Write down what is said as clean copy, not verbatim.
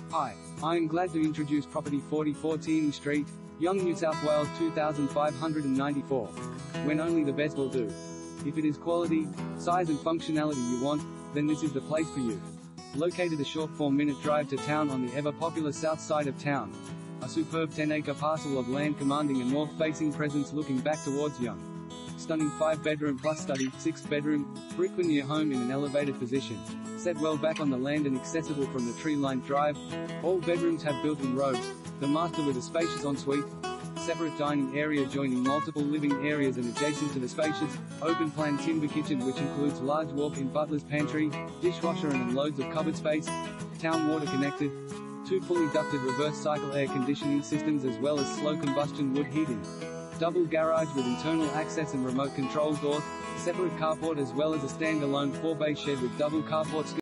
Hi, I'm glad to introduce property 44 Teeny Street, Young, New South Wales 2594. When only the best will do. If it is quality, size and functionality you want, then this is the place for you. Located a short 4-minute drive to town on the ever-popular south side of town. A superb 10-acre parcel of land commanding a north-facing presence looking back towards Young. Stunning 5-bedroom plus study, 6-bedroom, brick veneer home in an elevated position. Set well back on the land and accessible from the tree-lined drive. All bedrooms have built-in robes, the master with a spacious ensuite. Separate dining area joining multiple living areas and adjacent to the spacious, open-plan timber kitchen which includes large walk-in butler's pantry, dishwasher and loads of cupboard space. Town water connected. 2 fully ducted reverse cycle air conditioning systems as well as slow combustion wood heating. Double garage with internal access and remote control doors. Separate carport as well as a standalone 4-bay shed with double carport.